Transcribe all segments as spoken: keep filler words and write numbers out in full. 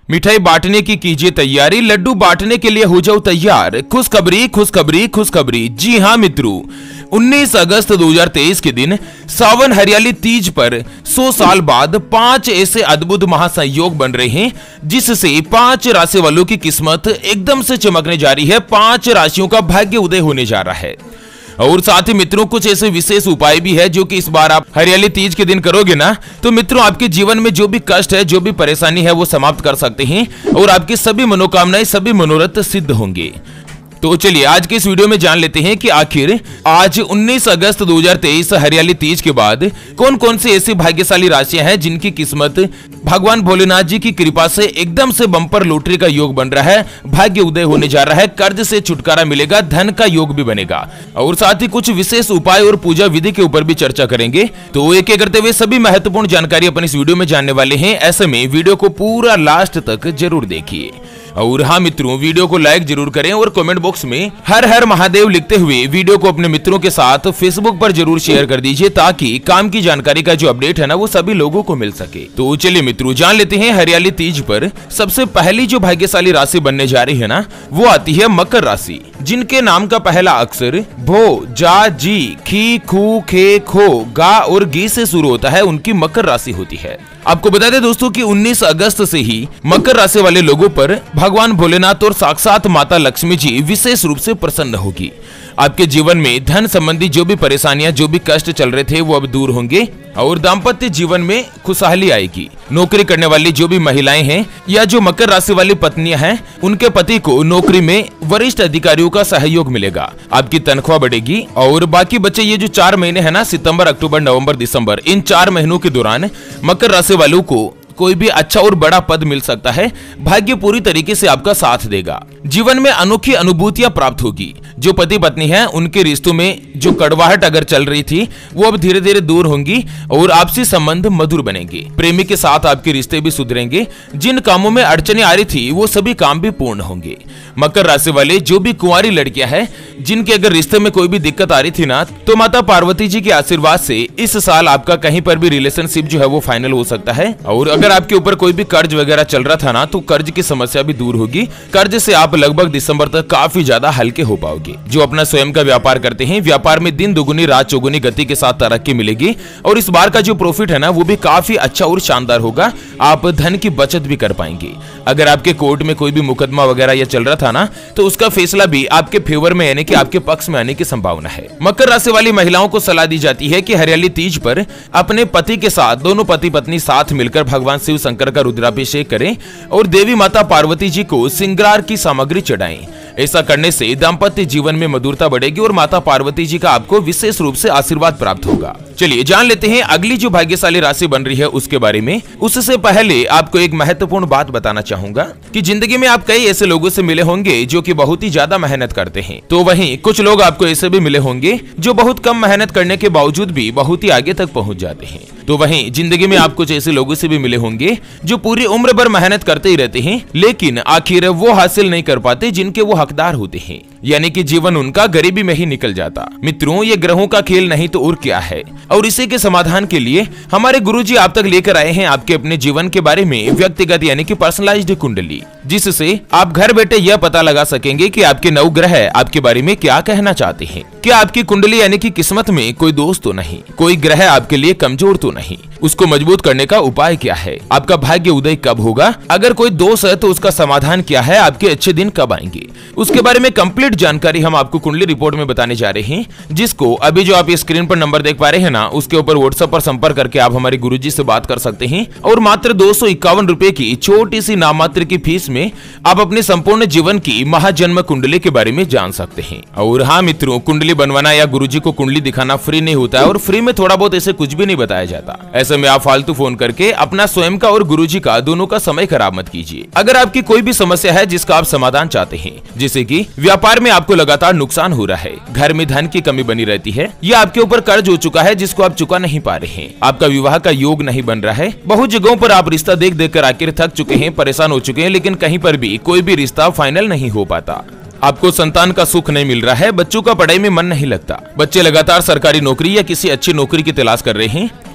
मिठाई बांटने की कीजिए तैयारी, लड्डू बांटने के लिए हो जाओ तैयार। खुशखबरी खुशखबरी खुशखबरी। जी हाँ मित्रों, उन्नीस अगस्त दो हज़ार तेईस के दिन सावन हरियाली तीज पर सौ साल बाद पांच ऐसे अद्भुत महासंयोग बन रहे हैं जिससे पांच राशि वालों की किस्मत एकदम से चमकने जा रही है। पांच राशियों का भाग्य उदय होने जा रहा है। और साथ ही मित्रों कुछ ऐसे विशेष उपाय भी है जो कि इस बार आप हरियाली तीज के दिन करोगे ना, तो मित्रों आपके जीवन में जो भी कष्ट है, जो भी परेशानी है, वो समाप्त कर सकते हैं और आपकी सभी मनोकामनाएं, सभी मनोरथ सिद्ध होंगे। तो चलिए आज के इस वीडियो में जान लेते हैं कि आखिर आज उन्नीस अगस्त दो हज़ार तेईस हरियाली तीज के बाद कौन कौन सी ऐसी भाग्यशाली राशियां हैं जिनकी किस्मत भगवान भोलेनाथ जी की कृपा से एकदम से बम्पर लॉटरी का योग बन रहा है, भाग्य उदय होने जा रहा है, कर्ज से छुटकारा मिलेगा, धन का योग भी बनेगा। और साथ ही कुछ विशेष उपाय और पूजा विधि के ऊपर भी चर्चा करेंगे। तो एक एक करते हुए सभी महत्वपूर्ण जानकारी अपन इस वीडियो में जानने वाले हैं। ऐसे में वीडियो को पूरा लास्ट तक जरूर देखिए। और हाँ मित्रों, वीडियो को लाइक जरूर करें और कमेंट बॉक्स में हर हर महादेव लिखते हुए वीडियो को अपने मित्रों के साथ फेसबुक पर जरूर शेयर कर दीजिए ताकि काम की जानकारी का जो अपडेट है ना वो सभी लोगों को मिल सके। तो चलिए मित्रों जान लेते हैं हरियाली तीज पर सबसे पहली जो भाग्यशाली राशि बनने जा रही है ना वो आती है मकर राशि, जिनके नाम का पहला अक्षर भो, जा, जी, खी, खू, खे, खो, गा और गी से शुरू होता है, उनकी मकर राशि होती है। आपको बता दें दोस्तों कि उन्नीस अगस्त से ही मकर राशि वाले लोगों पर भगवान भोलेनाथ और साक्षात माता लक्ष्मी जी विशेष रूप से प्रसन्न होगी। आपके जीवन में धन संबंधी जो भी परेशानियां, जो भी कष्ट चल रहे थे वो अब दूर होंगे और दाम्पत्य जीवन में खुशहाली आएगी। नौकरी करने वाली जो भी महिलाएं हैं या जो मकर राशि वाली पत्नियां हैं, उनके पति को नौकरी में वरिष्ठ अधिकारियों का सहयोग मिलेगा, आपकी तनख्वाह बढ़ेगी। और बाकी बच्चे ये जो चार महीने हैं ना, सितंबर, अक्टूबर, नवंबर, दिसंबर, इन चार महीनों के दौरान मकर राशि वालों को कोई भी अच्छा और बड़ा पद मिल सकता है। भाग्य पूरी तरीके से आपका साथ देगा। जीवन में अनोखी अनुभूतियां प्राप्त होगी। जो पति पत्नी हैं उनके रिश्तों में जो कड़वाहट अगर चल रही थी वो अब धीरे धीरे दूर होंगी और आपसी संबंध मधुर बनेंगे। प्रेमी के साथ आपके रिश्ते भी सुधरेंगे। जिन कामों में अड़चने आ रही थी वो सभी काम भी पूर्ण होंगे। मकर राशि वाले जो भी कुंवारी लड़कियां हैं जिनके अगर रिश्ते में कोई भी दिक्कत आ रही थी ना, तो माता पार्वती जी के आशीर्वाद से इस साल आपका कहीं पर भी रिलेशनशिप जो है वो फाइनल हो सकता है। और अगर आपके ऊपर कोई भी कर्ज वगैरह चल रहा था ना, तो कर्ज की समस्या भी दूर होगी। कर्ज से आप लगभग दिसंबर तक काफी ज्यादा हल्के हो पाओगे। जो अपना स्वयं का व्यापार करते हैं, व्यापार में दिन दुगुनी रात चौगुनी गति के साथ तरक्की मिलेगी और इस बार का जो प्रॉफिट है ना वो भी काफी अच्छा और शानदार होगा। आप धन की बचत भी कर पाएंगे। अगर आपके कोर्ट में कोई भी मुकदमा वगैरह या चल रहा था ना, तो उसका फैसला भी आपके फेवर में यानी कि आपके पक्ष में आने की संभावना है। मकर राशि वाली महिलाओं को सलाह दी जाती है कि हरियाली तीज पर अपने पति के साथ दोनों पति पत्नी साथ मिलकर भगवान शिव शंकर का रुद्राभिषेक करें और देवी माता पार्वती जी को श्रृंगार की सामग्री चढ़ाएं। ऐसा करने से दाम्पत्य जीवन में मधुरता बढ़ेगी और माता पार्वती जी का आपको विशेष रूप से आशीर्वाद प्राप्त होगा। चलिए जान लेते हैं अगली जो भाग्यशाली राशि बन रही है उसके बारे में। उससे पहले आपको एक महत्वपूर्ण बात बताना चाहूंगा कि जिंदगी में आप कई ऐसे लोगों से मिले होंगे जो कि बहुत ही ज्यादा मेहनत करते हैं, तो वहीं कुछ लोग आपको ऐसे भी मिले होंगे जो बहुत कम मेहनत करने के बावजूद भी बहुत ही आगे तक पहुंच जाते हैं। तो वहीं जिंदगी में आप कुछ ऐसे लोगों से भी मिले होंगे जो पूरी उम्र भर मेहनत करते ही रहते हैं लेकिन आखिर वो हासिल नहीं कर पाते जिनके वो हकदार होते हैं, यानी कि जीवन उनका गरीबी में ही निकल जाता। मित्रों ये ग्रहों का खेल नहीं तो और क्या है। और इसी के समाधान के लिए हमारे गुरुजी आप तक लेकर आए हैं आपके अपने जीवन के बारे में व्यक्तिगत यानी कि पर्सनलाइज्ड कुंडली, जिससे आप घर बैठे यह पता लगा सकेंगे कि आपके नौ ग्रह आपके बारे में क्या कहना चाहते हैं। क्या आपकी कुंडली यानी कि किस्मत में कोई दोष तो नहीं, कोई ग्रह आपके लिए कमजोर तो नहीं, उसको मजबूत करने का उपाय क्या है, आपका भाग्य उदय कब होगा, अगर कोई दोष है तो उसका समाधान क्या है, आपके अच्छे दिन कब आएंगे, उसके बारे में कंप्लीट जानकारी हम आपको कुंडली रिपोर्ट में बताने जा रहे हैं, जिसको अभी जो आप ये स्क्रीन पर नंबर देख पा रहे हैं ना, उसके ऊपर व्हाट्सएप पर संपर्क करके आप हमारे गुरुजी से बात कर सकते हैं और मात्र दो सौ इक्यावन रुपए की छोटी सी नाममात्र की फीस में आप अपने संपूर्ण जीवन की महाजन्म कुंडली के बारे में जान सकते हैं। और हाँ मित्रों, कुंडली बनवाना या गुरुजी को कुंडली दिखाना फ्री नहीं होता है और फ्री में थोड़ा बहुत ऐसे कुछ भी नहीं बताया जाता। ऐसे में आप फालतू फोन करके अपना स्वयं का और गुरुजी का दोनों का समय खराब मत कीजिए। अगर आपकी कोई भी समस्या है जिसका आप समाधान चाहते हैं, जैसे कि व्यापार में आपको लगातार नुकसान हो रहा है, घर में धन की कमी बनी रहती है या आपके ऊपर कर्ज हो चुका है जिसको आप चुका नहीं पा रहे हैं, आपका विवाह का योग नहीं बन रहा है, बहुत जगहों पर आप रिश्ता देख देख कर आखिर थक चुके हैं, परेशान हो चुके हैं, लेकिन कहीं पर भी कोई भी रिश्ता फाइनल नहीं हो पाता, आपको संतान का सुख नहीं मिल रहा है, बच्चों का पढ़ाई में मन नहीं लगता, बच्चे लगातार सरकारी नौकरी या किसी अच्छी नौकरी की तलाश कर रहे हैं,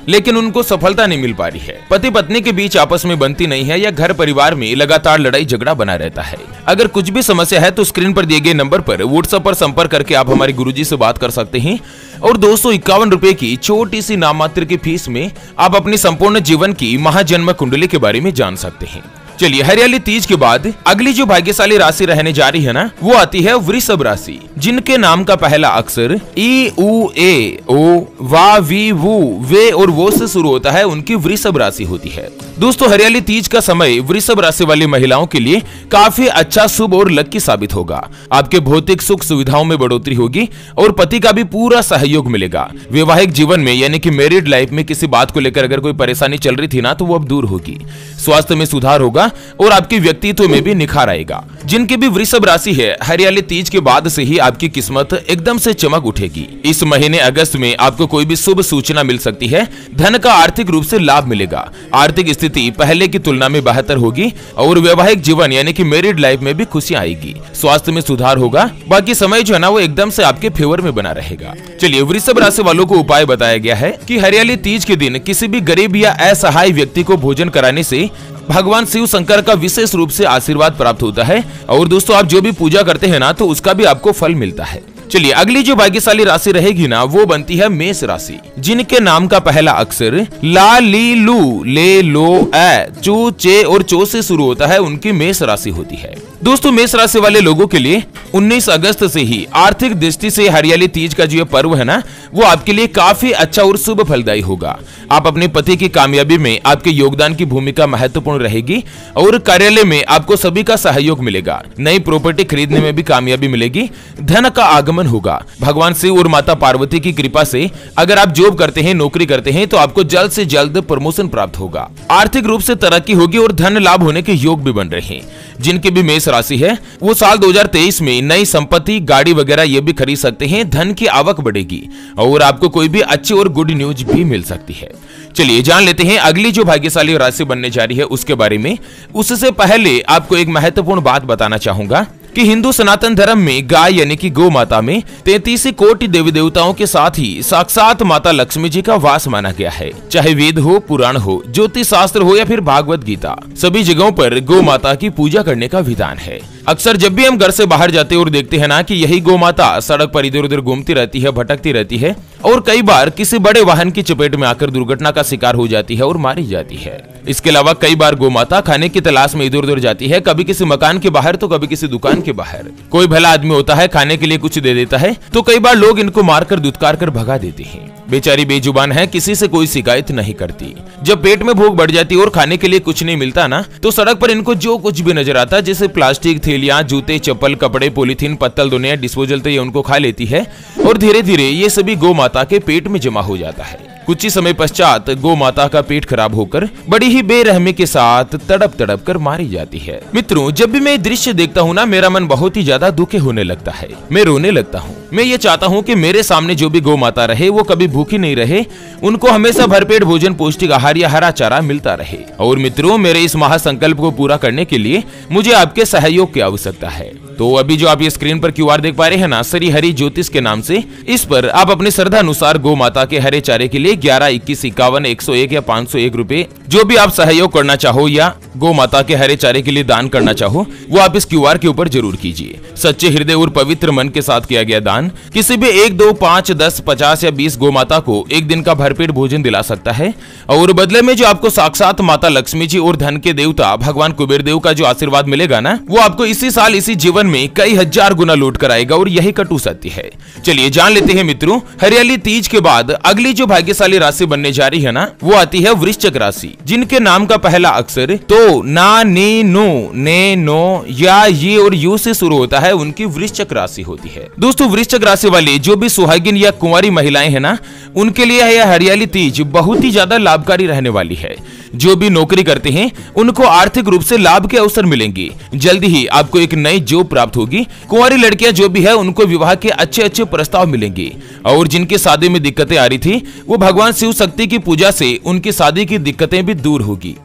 लेकिन उनको सफलता नहीं मिल पा रही है। पति पत्नी के बीच आपस में बनती नहीं है या घर परिवार में लगातार लड़ाई झगड़ा बना रहता है। अगर कुछ भी समस्या है तो स्क्रीन पर दिए गए नंबर पर व्हाट्सएप पर संपर्क करके आप हमारे गुरुजी से बात कर सकते हैं और दो सौ इक्यावन रुपए की छोटी सी नाम मात्र की फीस में आप अपनी संपूर्ण जीवन की महाजन्म कुंडली के बारे में जान सकते हैं। चलिए, हरियाली तीज के बाद अगली जो भाग्यशाली राशि रहने जा रही है ना, वो आती है वृषभ राशि, जिनके नाम का पहला अक्षर ई उ ए ओ वा वी वु वे और वो से शुरू होता है, उनकी वृषभ राशि होती है। दोस्तों, हरियाली तीज का समय वृषभ राशि वाली महिलाओं के लिए काफी अच्छा, शुभ और लकी साबित होगा। आपके भौतिक सुख सुविधाओं में बढ़ोतरी होगी और पति का भी पूरा सहयोग मिलेगा। वैवाहिक जीवन में यानी कि मैरिड लाइफ में किसी बात को लेकर अगर कोई परेशानी चल रही थी ना, तो वो अब दूर होगी। स्वास्थ्य में सुधार होगा और आपके व्यक्तित्व में भी निखार आएगा। जिनकी भी वृषभ राशि है, हरियाली तीज के बाद से ही आपकी किस्मत एकदम से चमक उठेगी। इस महीने अगस्त में आपको कोई भी शुभ सूचना मिल सकती है। धन का आर्थिक रूप से लाभ मिलेगा। आर्थिक स्थिति पहले की तुलना में बेहतर होगी और वैवाहिक जीवन यानी कि मैरिड लाइफ में भी खुशियां आएगी। स्वास्थ्य में सुधार होगा। बाकी समय जो है ना, वो एकदम से आपके फेवर में बना रहेगा। चलिए, वृषभ राशि वालों को उपाय बताया गया है कि हरियाली तीज के दिन किसी भी गरीब या असहाय व्यक्ति को भोजन कराने से भगवान शिव शंकर का विशेष रूप से आशीर्वाद प्राप्त होता है और दोस्तों, आप जो भी पूजा करते हैं ना, तो उसका भी आपको फल मिलता है। चलिए, अगली जो भाग्यशाली राशि रहेगी ना, वो बनती है मेष राशि, जिनके नाम का पहला अक्षर ला ली लू ले लो ए चू चे और चो से शुरू होता है, उनकी मेष राशि होती है। दोस्तों, मेष राशि वाले लोगों के लिए उन्नीस अगस्त से ही आर्थिक दृष्टि से हरियाली तीज का जो ये पर्व है ना, वो आपके लिए काफी अच्छा और शुभ फलदायी होगा। आप अपने पति की कामयाबी में आपके योगदान की भूमिका महत्वपूर्ण रहेगी और कार्यालय में आपको सभी का सहयोग मिलेगा। नई प्रॉपर्टी खरीदने में भी कामयाबी मिलेगी। धन का आगमन होगा। भगवान शिव और माता पार्वती की कृपा से अगर आप जॉब करते हैं, नौकरी करते हैं, तो आपको जल्द से जल्द प्रमोशन प्राप्त होगा। आर्थिक रूप से तरक्की होगी और धन लाभ होने के योग भी बन रहे हैं। जिनके भी मेष राशि है, वो साल दो हज़ार तेईस में नई संपत्ति, गाड़ी वगैरह ये भी खरीद सकते हैं। धन की आवक बढ़ेगी और आपको कोई भी अच्छी और गुड न्यूज भी मिल सकती है। चलिए, जान लेते हैं अगली जो भाग्यशाली राशि बनने जा रही है उसके बारे में। उससे पहले आपको एक महत्वपूर्ण बात बताना चाहूंगा कि हिंदू सनातन धर्म में गाय यानी कि गौ माता में तैंतीस कोटि देवी देवताओं के साथ ही साक्षात माता लक्ष्मी जी का वास माना गया है। चाहे वेद हो, पुराण हो, ज्योतिष शास्त्र हो या फिर भागवत गीता, सभी जगहों पर गौ माता की पूजा करने का विधान है। अक्सर जब भी हम घर से बाहर जाते और देखते हैं ना कि यही गौ माता सड़क पर इधर उधर घूमती रहती है, भटकती रहती है और कई बार किसी बड़े वाहन की चपेट में आकर दुर्घटना का शिकार हो जाती है और मारी जाती है। इसके अलावा कई बार गौ माता खाने की तलाश में इधर उधर जाती है, कभी किसी मकान के बाहर तो कभी किसी दुकान के बाहर। कोई भला आदमी होता है, खाने के लिए कुछ दे देता है तो कई बार लोग इनको मारकर दुत्कार कर भगा देते हैं। बेचारी बेजुबान है, किसी से कोई शिकायत नहीं करती। जब पेट में भूख बढ़ जाती है और खाने के लिए कुछ नहीं मिलता ना, तो सड़क पर इनको जो कुछ भी नजर आता है, जैसे प्लास्टिक थैलियां, जूते, चप्पल, कपड़े, पॉलीथीन, पत्तल, दुनिया डिस्पोजल, तो ये उनको खा लेती है और धीरे धीरे ये सभी गौ माता के पेट में जमा हो जाता है। कुछ ही समय पश्चात गौ माता का पेट खराब होकर बड़ी ही बेरहमी के साथ तड़प तड़प कर मारी जाती है। मित्रों, जब भी मैं दृश्य देखता हूँ ना, मेरा मन बहुत ही ज्यादा दुखी होने लगता है। मैं रोने लगता हूँ। मैं ये चाहता हूँ कि मेरे सामने जो भी गौ माता रहे वो कभी भूखी नहीं रहे, उनको हमेशा भरपेट भोजन, पौष्टिक आहार या हरा चारा मिलता रहे। और मित्रों, मेरे इस महासंकल्प को पूरा करने के लिए मुझे आपके सहयोग की आवश्यकता है। तो अभी जो आप ये स्क्रीन पर क्यूआर देख पा रहे हैं ना, श्री हरि ज्योतिष के नाम से, इस पर आप अपनी श्रद्धा अनुसार गौ माता के हरे चारे के लिए ग्यारह, इक्कीस, इक्यावन, एक सौ एक या पाँच सौ एक रुपए जो भी आप सहयोग करना चाहो या गौ माता के हरे चारे के लिए दान करना चाहो, वो आप इस क्यूआर के ऊपर जरूर कीजिए। सच्चे हृदय और पवित्र मन के साथ किया गया दान किसी भी एक, दो, पाँच, दस, पचास या बीस गौ माता को एक दिन का भरपेट भोजन दिला सकता है और बदले में जो आपको साक्षात माता लक्ष्मी जी और धन के देवता भगवान कुबेर देव का जो आशीर्वाद मिलेगा ना, वो आपको इसी साल इसी जीवन में कई हजार गुना लौट कर आएगा और यही कटु सत्य है। चलिए जान लेते हैं मित्रों, हरियाली तीज के बाद अगली जो भाग्यशाली राशि बनने जा रही है ना, वो आती है वृश्चिक राशि, जिनके नाम का पहला अक्षर तो, ना, नी, नो, ने, नो या ये और यू से शुरू होता है, उनकी वृश्चिक राशि होती है। दोस्तों, वृश्चिक राशि वाले जो भी सुहागिन या कुंवारी महिलाएं हैं ना, उनके लिए यह हरियाली तीज बहुत ही ज्यादा लाभकारी रहने वाली है। जो भी नौकरी करते हैं उनको आर्थिक रूप से लाभ के अवसर मिलेंगे। जल्दी ही आपको एक नई जॉब प्राप्त होगी। कुंवारी लड़कियां जो भी है उनको विवाह के अच्छे अच्छे प्रस्ताव मिलेंगे और जिनकी शादी में दिक्कतें आ रही थी, वो भगवान शिव शक्ति की पूजा से उनकी शादी की दिक्कतें भी दूर होगी।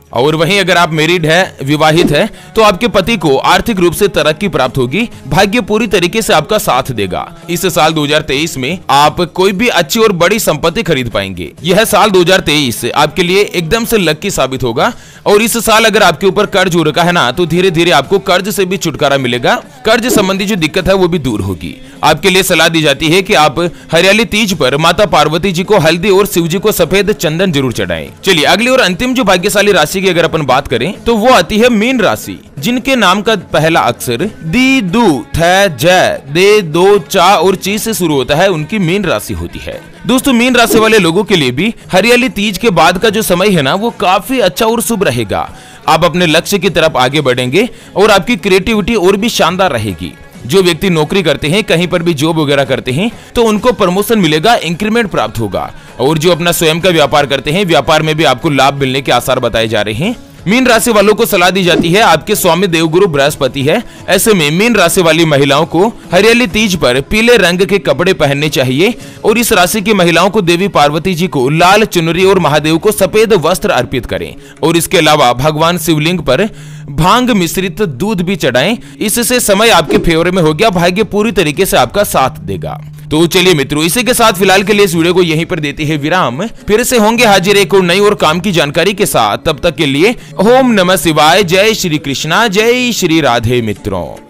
और वहीं अगर आप मैरिड है, विवाहित है, तो आपके पति को आर्थिक रूप से तरक्की प्राप्त होगी। भाग्य पूरी तरीके से आपका साथ देगा। इस साल दो हज़ार तेईस में आप कोई भी अच्छी और बड़ी संपत्ति खरीद पाएंगे। यह साल दो हज़ार तेईस आपके लिए एकदम से लकी साबित होगा। और इस साल अगर आपके ऊपर कर्ज हो रखा है ना, तो धीरे धीरे आपको कर्ज से भी छुटकारा मिलेगा। कर्ज संबंधी जो दिक्कत है वो भी दूर होगी। आपके लिए सलाह दी जाती है कि आप हरियाली तीज पर माता पार्वती जी को हल्दी और शिव जी को सफेद चंदन जरूर चढ़ाएं। चलिए अगली और अंतिम जो भाग्यशाली राशि की अगर अपन बात करें तो वो आती है मीन राशि, जिनके नाम का पहला अक्षर दी, दू, थ, ज, दे, दो, चा और ची से शुरू होता है, उनकी मीन राशि होती है। दोस्तों मीन राशि वाले लोगों के लिए भी हरियाली तीज के बाद का जो समय है ना, वो काफी अच्छा और शुभ रहेगा। आप अपने लक्ष्य की तरफ आगे बढ़ेंगे और आपकी क्रिएटिविटी और भी शानदार रहेगी। जो व्यक्ति नौकरी करते हैं, कहीं पर भी जॉब वगैरह करते हैं, तो उनको प्रमोशन मिलेगा, इंक्रीमेंट प्राप्त होगा। और जो अपना स्वयं का व्यापार करते हैं, व्यापार में भी आपको लाभ मिलने के आसार बताए जा रहे हैं। मीन राशि वालों को सलाह दी जाती है, आपके स्वामी देवगुरु बृहस्पति है। ऐसे में मीन राशि वाली महिलाओं को हरियाली तीज पर पीले रंग के कपड़े पहनने चाहिए। और इस राशि की महिलाओं को देवी पार्वती जी को लाल चुनरी और महादेव को सफेद वस्त्र अर्पित करें। और इसके अलावा भगवान शिवलिंग पर भांग मिश्रित दूध भी चढ़ाएं। इससे समय आपके फेवर में हो गया, भाग्य पूरी तरीके से आपका साथ देगा। तो चलिए मित्रों, इसी के साथ फिलहाल के लिए इस वीडियो को यहीं पर देते हैं विराम। फिर से होंगे हाजिर एक और नई और काम की जानकारी के साथ। तब तक के लिए ओम नमः शिवाय, जय श्री कृष्णा, जय श्री राधे मित्रों।